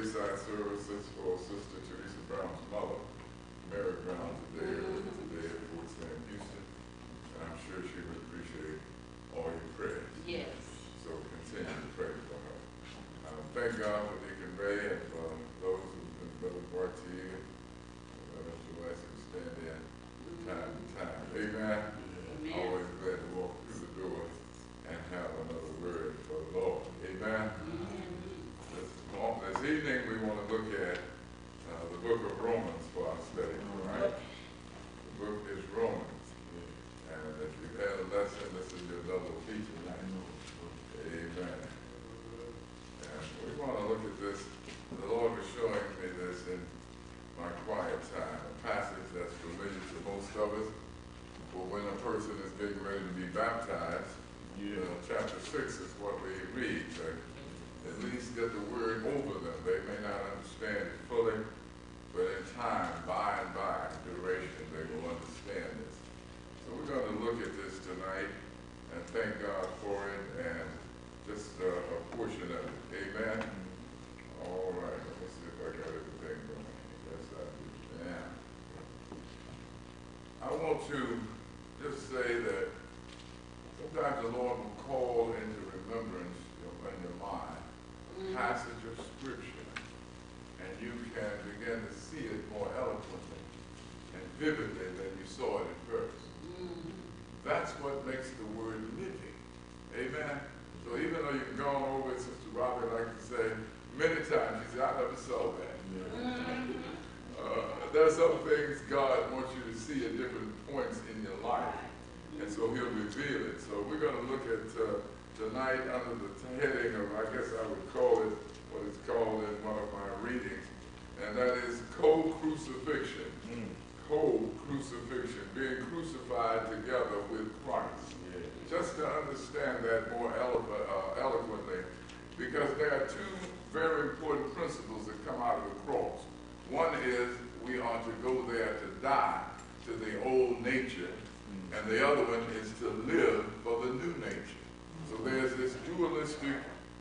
Wayside services for Sister Teresa Brown's mother, Mary Brown, today at Fort Sam Houston. And I'm sure she would appreciate all your prayers. Yes. So continue to pray for her. Thank God for Deacon Ray and for those who've been Brother Bartier, Mr. West, who stand in from time to time. Amen. Amen. Always glad to walk through the door and have another word for the Lord. Amen. This evening we want to look at the book of Romans for our study. Right? The book is Romans. And if you've had a lesson, this is your double feature night. Amen. And we want to look at this. The Lord was showing me this in my quiet time, a passage that's familiar to most of us. For when a person is getting ready to be baptized, chapter 6 is what we read. So at least get the word over them. They may not understand it fully, but in time, by and by, duration, they will understand this. So we're going to look at this tonight and thank God for it and just a portion of it. Amen? All right. Let me see if I got everything going. Yes, I do. Yeah. I want to just say that sometimes the Lord will call into remembrance in your mind passage of Scripture, and you can begin to see it more eloquently and vividly than you saw it at first. That's what makes the word living. Amen? So even though you've gone over it, Sister Robert likes to say many times, she said, I never saw that. There are some things God wants you to see at different points in your life, and so he'll reveal it. So we're going to look at tonight under the heading of, I guess I would call it, what it's called in one of my readings, and that is co-crucifixion. Co-crucifixion, being crucified together with Christ. Just to understand that more eloquently, because there are two very important principles that come out of the cross. One is we are to go there to die to the old nature, and the other one is to live for the new nature. So there's this dualistic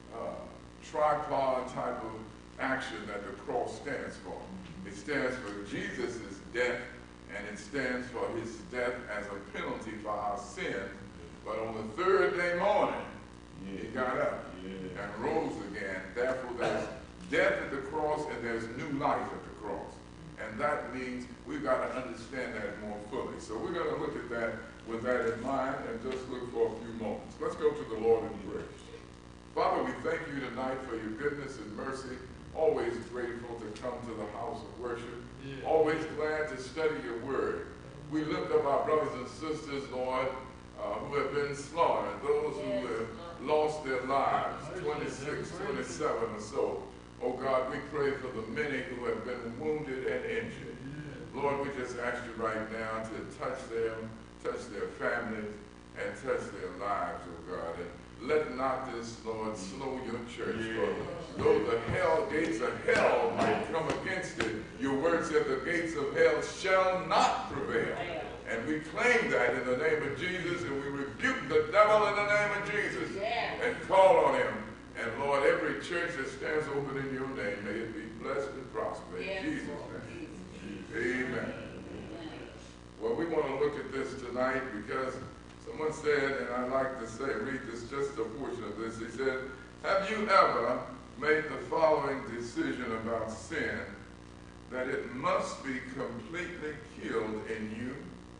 tripod type of action that the cross stands for. It stands for Jesus' death, and it stands for his death as a penalty for our sin. But on the third day morning, he got up and rose again. Therefore, there's death at the cross and there's new life at the cross. And that means we've got to understand that more fully. So we're going to look at that with that in mind and just look for a few moments. Let's go to the Lord in prayer. Father, we thank you tonight for your goodness and mercy. Always grateful to come to the house of worship. Always glad to study your word. We lift up our brothers and sisters, Lord, who have been slaughtered, those who have lost their lives, 26, 27 or so. Oh God, we pray for the many who have been wounded and injured. Lord, we just ask you right now to touch them, touch their families, and touch their lives, oh God. And let not this, Lord, slow your church. For though the gates of hell might come against it, your word said the gates of hell shall not prevail. And we claim that in the name of Jesus, and we rebuke the devil in the name of Jesus and call on him. And Lord, every church that stands open in your name, may it be blessed and prosper in Jesus' name. Amen. Well, we want to look at this tonight because someone said, and I like to say, read this, just a portion of this. He said, have you ever made the following decision about sin, that it must be completely killed in you?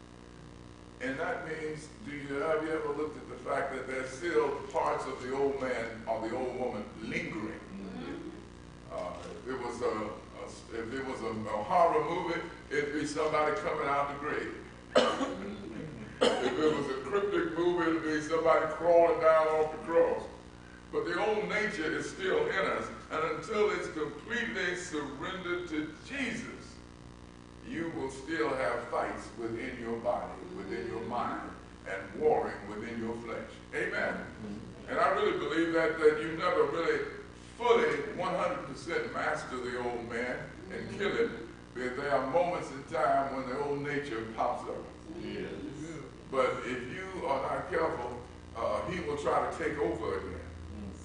And that means, have you ever looked at the fact that there's still parts of the old man or the old woman lingering? If it was a horror movie, it'd be somebody coming out the grave. If it was a cryptic movie, it'd be somebody crawling down off the cross. But the old nature is still in us, and until it's completely surrendered to Jesus, you will still have fights within your body, within your mind, and warring within your flesh. Amen. And I really believe that you never really fully 100% master the old man and kill it. There are moments in time when the old nature pops up. Yes. But if you are not careful, he will try to take over again.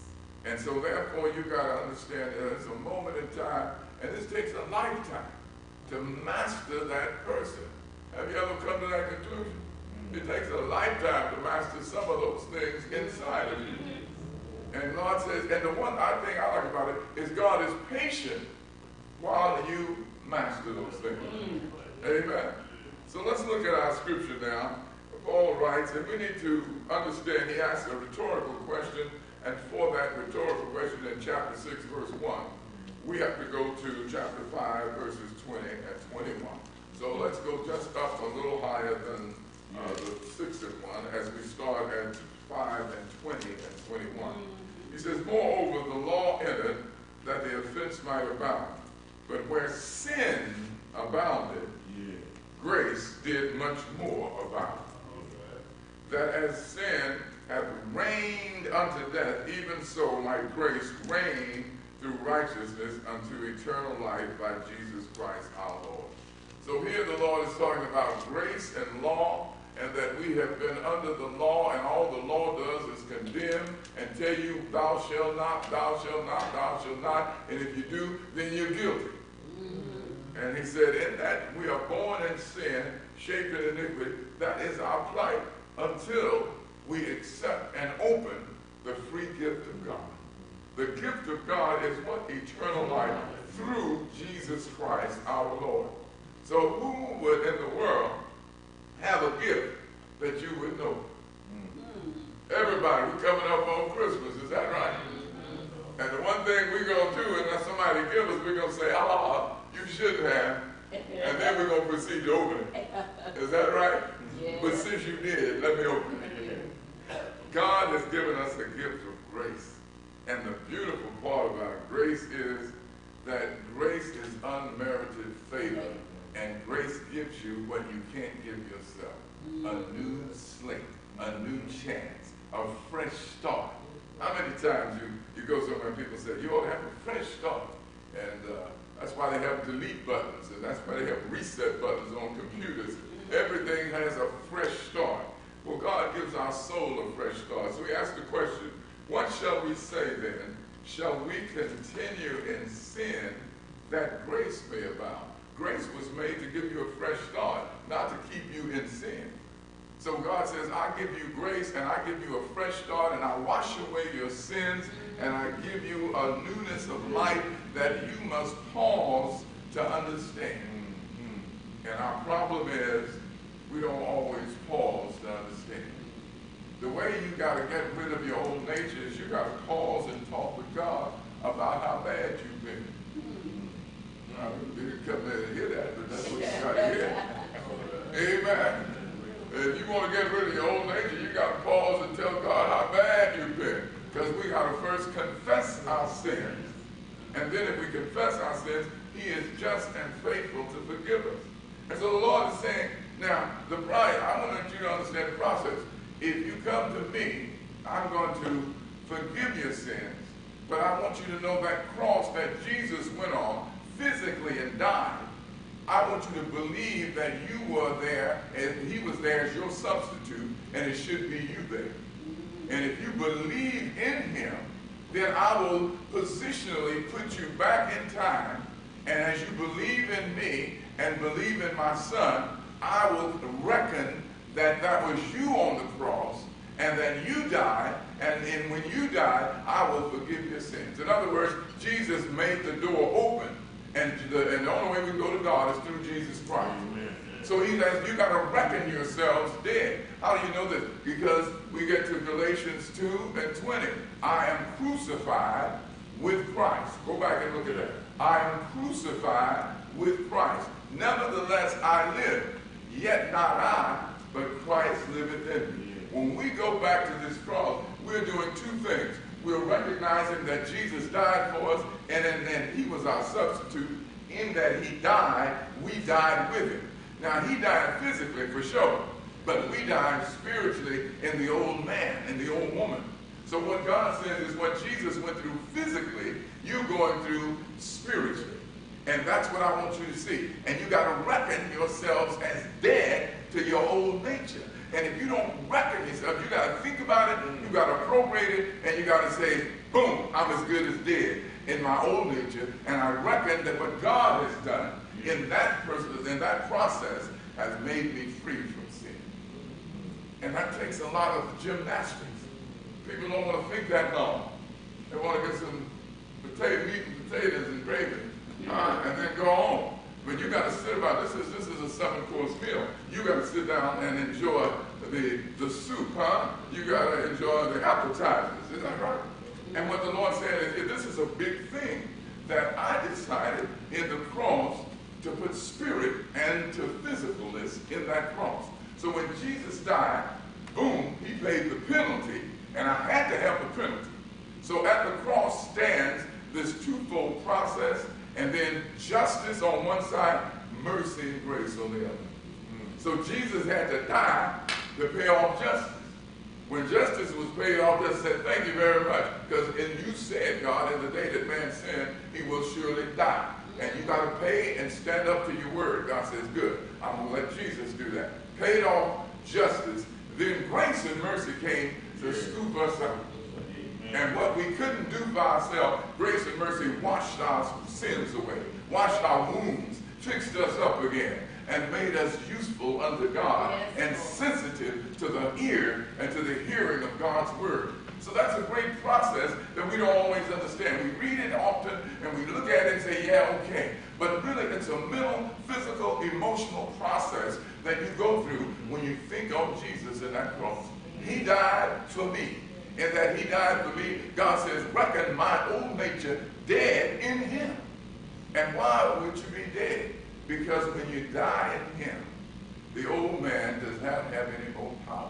And so therefore you got to understand there's a moment in time, and this takes a lifetime to master that person. Have you ever come to that conclusion? It takes a lifetime to master some of those things inside of you. And God says, and the one thing I like about it is God is patient while you master those things. Amen. So let's look at our scripture now. Paul writes, and we need to understand, he asks a rhetorical question, and for that rhetorical question in chapter 6, verse 1, we have to go to chapter 5, verses 20 and 21. So let's go just up a little higher than the 6 and 1 as we start at 5 and 20 and 21. He says, moreover, the law entered that the offense might abound. But where sin abounded, grace did much more abound. That as sin hath reigned unto death, even so might grace reign through righteousness unto eternal life by Jesus Christ our Lord. So here the Lord is talking about grace and law, and that we have been under the law, and all the law does is condemn and tell you, thou shalt not, thou shalt not, thou shalt not, and if you do, then you're guilty. And he said, in that we are born in sin, shaped in iniquity, that is our plight until we accept and open the free gift of God. The gift of God is what? Eternal life through Jesus Christ our Lord. So who would in the world have a gift that you would know? Everybody. We're coming up on Christmas, is that right? And the one thing we're going to do, unless somebody gives us, we're going to say, you shouldn't have. And then we're going to proceed to open it. Is that right? Yeah. But since you did, let me open it. God has given us a gift of grace. And the beautiful part about grace is that grace is unmerited favor. And grace gives you what you can't give yourself. A new slate, a new chance, a fresh start. How many times you go somewhere and people say, you ought to have a fresh start. And that's why they have delete buttons, and that's why they have reset buttons on computers. Everything has a fresh start. Well, God gives our soul a fresh start. So we ask the question, what shall we say then? Shall we continue in sin that grace may abound? Grace was made to give you a fresh start, not to keep you in sin. So God says, I give you grace and I give you a fresh start and I wash away your sins and I give you a newness of life that you must pause to understand. And our problem is we don't always pause to understand. The way you got to get rid of your old nature is you got to pause and talk with God about how bad you've been. You didn't come there to hear that, but that's what you got to hear. Amen. If you want to get rid of your old nature, you got to pause and tell God how bad you've been. Because we got to first confess our sins. And then if we confess our sins, he is just and faithful to forgive us. And so the Lord is saying, now, the bride, I want you to understand the process. If you come to me, I'm going to forgive your sins. But I want you to know that cross that Jesus went on physically and died. I want you to believe that you were there and he was there as your substitute, and it should be you there. And if you believe in him, then I will positionally put you back in time, and as you believe in me and believe in my son, I will reckon that that was you on the cross and that you died, and when you died, I will forgive your sins. In other words, Jesus made the door open. And the only way we can go to God is through Jesus Christ. Amen. So he says, you got to reckon yourselves dead. How do you know this? Because we get to Galatians 2 and 20. I am crucified with Christ. Go back and look at that. I am crucified with Christ. Nevertheless, I live. Yet not I, but Christ liveth in me. When we go back to this cross, we're doing two things. We're recognizing that Jesus died for us, and then he was our substitute. In that he died, we died with him. Now, he died physically for sure, but we died spiritually in the old man, in the old woman. So what God says is what Jesus went through physically, you're going through spiritually. And that's what I want you to see. And you got to reckon yourselves as dead to your old nature. And if you don't reckon yourself, you got to think about it, you got to appropriate it, and you got to say, boom, I'm as good as dead in my old nature. And I reckon that what God has done in that person, in that process, has made me free from sin. And that takes a lot of gymnastics. People don't want to think that long. They want to get some meat and potatoes and gravy, and then go on. But you got to sit about, this is a 7-course meal. You got to sit down and enjoy the soup, You got to enjoy the appetizers, is that right? And what the Lord said is, this is a big thing that I decided in the cross to put spirit and to physicalness in that cross. So when Jesus died, boom, he paid the penalty, and I had to have the penalty. So at the cross stands this twofold process, and then justice on one side, mercy and grace on the other. So Jesus had to die to pay off justice. When justice was paid off, just said, thank you very much, because you said, God, in the day that man sinned, he will surely die. And you got to pay and stand up to your word. God says, good, I'm going to let Jesus do that. Paid off justice. Then grace and mercy came to scoop us up. And what we couldn't do by ourselves, grace and mercy washed our sins away, washed our wounds, fixed us up again, and made us useful unto God and sensitive to the ear and to the hearing of God's word. So that's a great process that we don't always understand. We read it often and we look at it and say, yeah, okay. But really it's a mental, physical, emotional process that you go through when you think of Jesus in that cross. He died for me. And that he died for me, God says, reckon my old nature dead in him. And why would you be dead? Because when you die in him, the old man does not have any more power.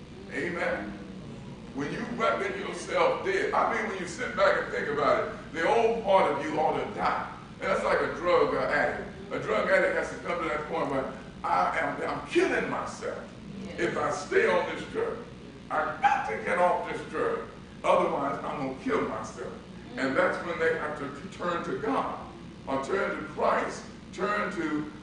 Amen? When you reckon yourself dead, I mean when you sit back and think about it, the old part of you ought to die. And that's like a drug addict. A drug addict has to come to that point where I'm killing myself if I stay on this drug. I've got to get off this drug. Otherwise, I'm going to kill myself. And that's when they have to turn to God, or turn to Christ, turn to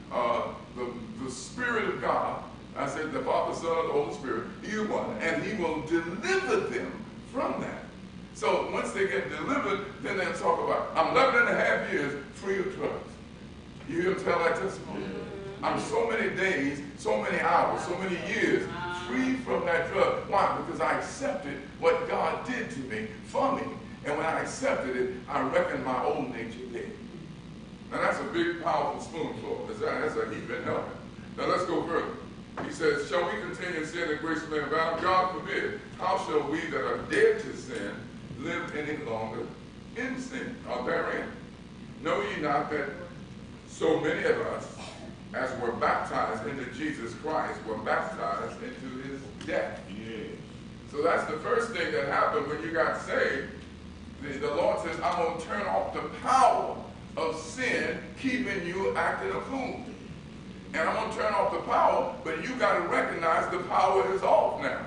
the Spirit of God. I said the Father, Son, and the Holy Spirit, you one, and he will deliver them from that. So once they get delivered, then they'll talk about, I'm 11.5 years free of drugs. You hear them tell that testimony? I'm so many days, so many hours, so many years free from that drug. Why? Because I accepted what God did to me, for me. And when I accepted it, I reckoned my old nature dead. Now that's a big, powerful spoonful. That's a heap in heaven. Now let's go further. He says, shall we continue in sin that grace may abound? God forbid. How shall we that are dead to sin live any longer in sin or therein? Know ye not that so many of us, as were baptized into Jesus Christ, were baptized into his death? Yes. So that's the first thing that happened when you got saved. The Lord says, I'm going to turn off the power of sin keeping you acting a fool. And I'm going to turn off the power, but you got to recognize the power is off now.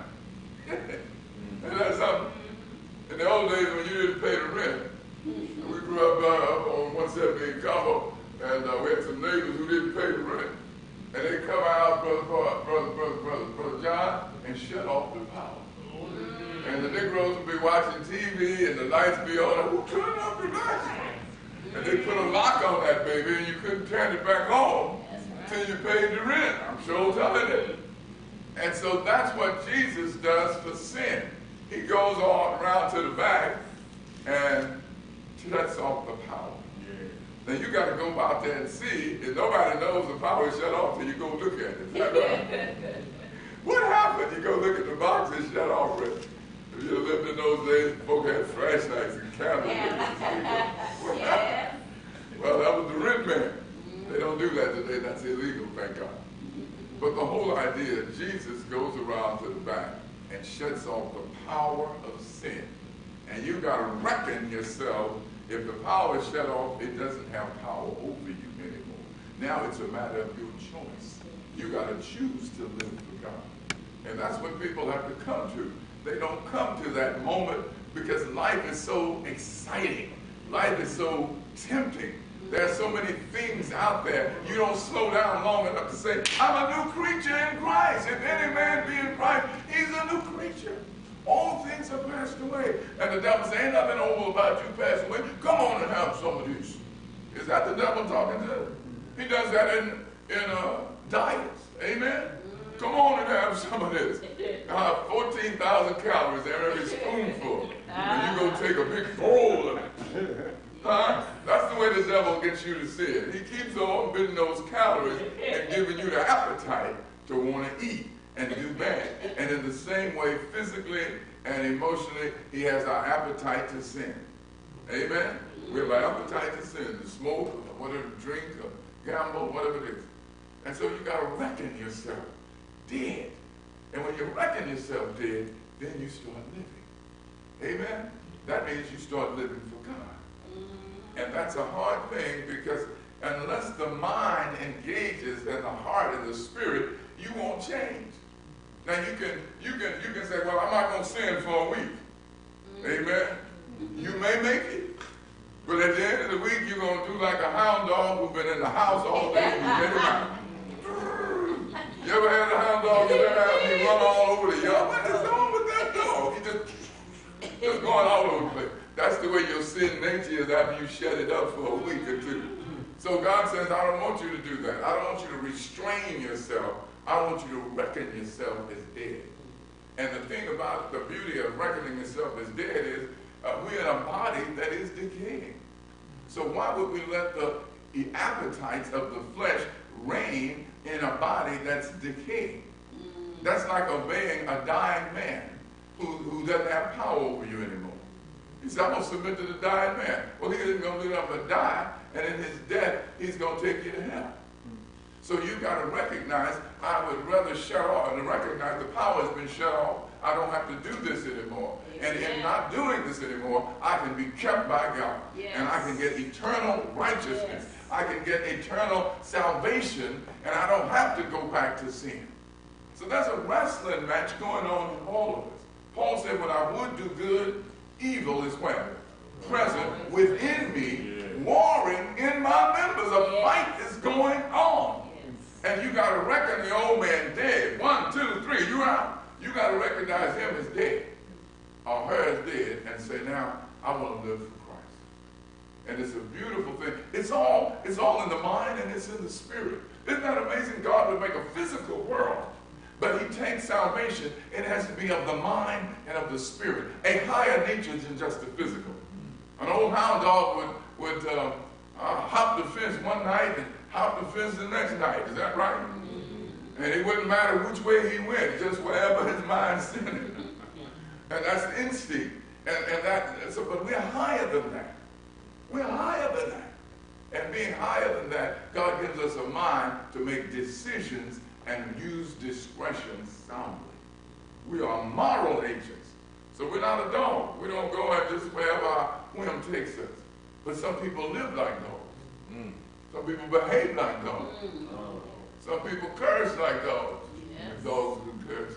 And that's something. In the old days when you didn't pay the rent, we grew up on 170 in Cabo, and we had some neighbors who didn't pay the rent. And they come out, Brother John, and shut off the power. And the Negroes would be watching TV, and the lights be on. Who turned off the lights? And they put a lock on that baby, and you couldn't turn it back on until you paid the rent. I'm sure telling it. And so that's what Jesus does for sin. He goes on around to the back and shuts off the power. Now you got to go out there and see. If nobody knows the power is shut off, till you go look at it. Is that right? What happened? You go look at the box, it's shut off. If you lived in those days, folk had flashlights and candles. Yeah. Well, that was the rent man. They don't do that today. That's illegal, thank God. But the whole idea, Jesus goes around to the back and shuts off the power of sin. And you got to reckon yourself. If the power is shut off, it doesn't have power over you anymore. Now it's a matter of your choice. You got to choose to live for God. And that's what people have to come to. They don't come to that moment because life is so exciting. Life is so tempting. There's so many things out there. You don't slow down long enough to say, I'm a new creature in Christ. If any man be in Christ, he's a new creature. All things are passed away. And the devil says, ain't nothing old about you passed away. Come on and have some of this. Is that the devil talking to? He does that in diets. Amen? Come on and have some of this. 14,000 calories there, every spoonful. And you go take a big bowl of it. That's the way the devil gets you to see it. He keeps on bidding those calories and giving you the appetite to want to eat and to do bad. And in the same way, physically and emotionally, he has our appetite to sin. Amen? We have our appetite to sin, to smoke, or whatever, drink, or gamble, whatever it is. And so you got to reckon yourself dead. And when you reckon yourself dead, then you start living. Amen? That means you start living for God. And that's a hard thing, because unless the mind engages in the heart and the spirit, you won't change. Now you can say, well, I'm not going to sin for a week. Amen? You may make it. But at the end of the week, you're going to do like a hound dog who's been in the house all day and you get him out. You ever had a hound dog you ever have him run all over the yard? What is wrong with that dog? He just going all over the place. That's the way your sin nature is after you shut it up for a week or two. So God says, I don't want you to do that. I don't want you to restrain yourself. I want you to reckon yourself as dead. And the thing about the beauty of reckoning yourself as dead is we're in a body that is decaying. So why would we let the appetites of the flesh reign in a body that's decaying? That's like obeying a dying man who doesn't have power over you anymore. He said, I'm going to submit to the dying man. Well, he isn't going to live up and die, and in his death, he's going to take you to hell. So you got to recognize, I would rather shut off, and recognize the power has been shut off. I don't have to do this anymore. And in not doing this anymore, I can be kept by God. Yes. And I can get eternal righteousness. Yes. I can get eternal salvation, and I don't have to go back to sin. So there's a wrestling match going on in all of us. Paul said, when I would do good, evil is where? Present within me, warring in my members. A fight is going on. And you got to reckon the old man dead. 1, 2, 3, you're out. You got to recognize him as dead, or her as dead, and say, now, I want to live for Christ. And it's a beautiful thing. It's all in the mind and it's in the spirit. Isn't that amazing? God would make a physical world, but he takes salvation. It has to be of the mind and of the spirit. A higher nature than just the physical. An old hound dog would hop the fence one night and hop the fence the next night. Is that right? And it wouldn't matter which way he went, just wherever his mind sent him. And that's instinct. But we're higher than that. We're higher than that. And being higher than that, God gives us a mind to make decisions and use discretion soundly. We are moral agents. So we're not a dog. We don't go at just wherever our whim takes us. But some people live like dogs. Some people behave like dogs. Some people curse like dogs. Yes. Dogs who curse.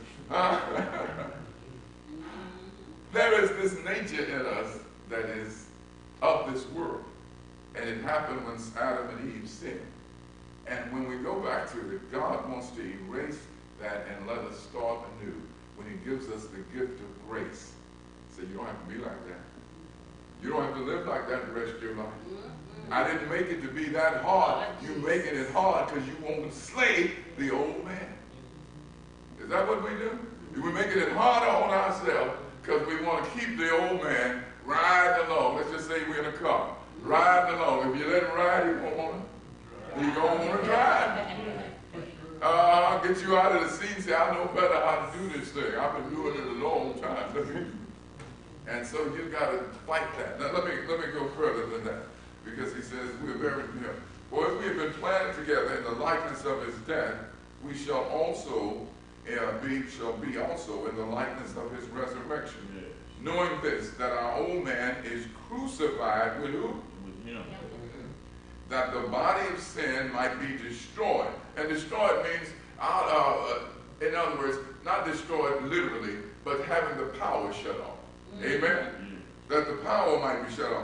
There is this nature in us that is of this world. And it happened when Adam and Eve sinned. And when we go back to it, God wants to erase that and let us start anew when he gives us the gift of grace. So you don't have to be like that. You don't have to live like that the rest of your life. I didn't make it to be that hard. You're making it hard because you won't slay the old man. Is that what we do? We're making it harder on ourselves because we want to keep the old man riding along. Let's just say we're in a car. Riding along. If you let him ride, he won't want to. He don't want to drive. I'll get you out of the seat and say, I know better how to do this thing. I've been doing it a long time. And so you've got to fight that. Now let me go further than that. Because he says, we're very near. For if we have been planted together in the likeness of his death, we shall also be also in the likeness of his resurrection. Yes. Knowing this, that our old man is crucified with who? With him. That the body of sin might be destroyed. And destroyed means, in other words, not destroyed literally, but having the power shut off. Amen? That the power might be shut off. You're going to still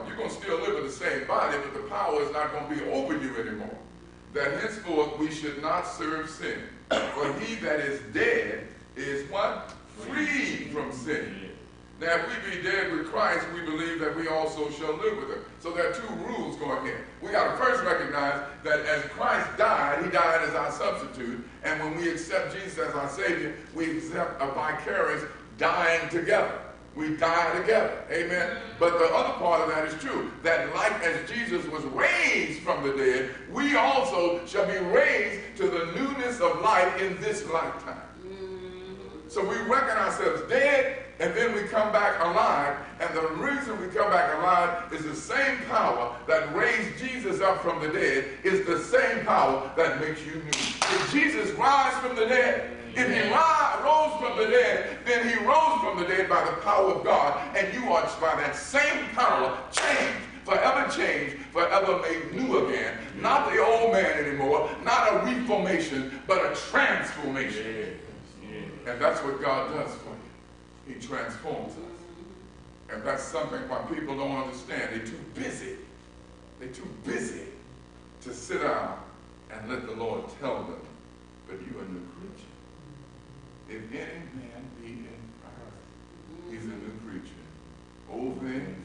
still live in the same body, but the power is not going to be over you anymore. That henceforth we should not serve sin. For he that is dead is what? Free from sin. Now, if we be dead with Christ, we believe that we also shall live with him. So there are two rules going here. We got to first recognize that as Christ died, he died as our substitute. And when we accept Jesus as our Savior, we accept a vicarious dying together. We die together. Amen? But the other part of that is true. That like as Jesus was raised from the dead, we also shall be raised to the newness of life in this lifetime. So we reckon ourselves dead, and then we come back alive. And the reason we come back alive is the same power that raised Jesus up from the dead is the same power that makes you new. If Jesus rise from the dead, if he rose from the dead, then he rose from the dead by the power of God, and you are by that same power changed, forever made new again. Not the old man anymore, not a reformation, but a transformation. And that's what God does for you. He transforms us. And that's something why people don't understand. They're too busy. They're too busy to sit down and let the Lord tell them, but you are a new creature. If any man be in Christ, he's a new creature. Old things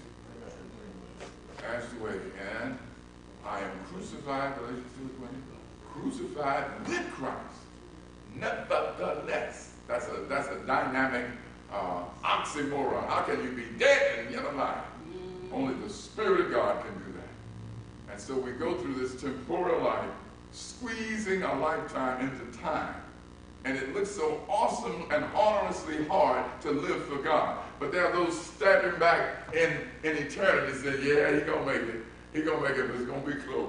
passed away, and I am crucified, Galatians 2:20, crucified with Christ. Nevertheless, that's a dynamic oxymoron. How can you be dead and yet alive? Only the Spirit of God can do that. And so we go through this temporal life, squeezing a lifetime into time. And it looks so awesome and honestly hard to live for God. But there are those stepping back in eternity saying, yeah, he's going to make it. He's going to make it, but it's going to be close.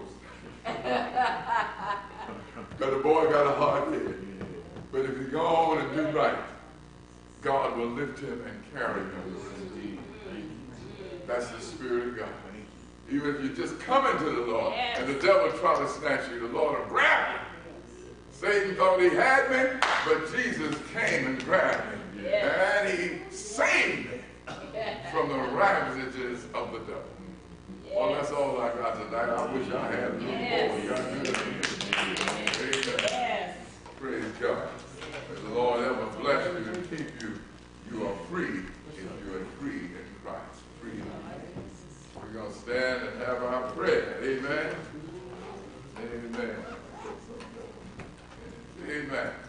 But the boy got a hard head. But if he go on and do right, God will lift him and carry him. That's the Spirit of God. Even if you just come into the Lord and the devil try to snatch you, the Lord will grab you. Satan thought he had me, but Jesus came and grabbed me. And he saved me from the ravages of the devil. Well, that's all I got tonight. I wish I had a little more. You got to do it. Amen. Praise God. May the Lord ever bless you and keep you. You are free if you are free in Christ. Free. We're going to stand and have our prayer. Amen. Amen. Amen.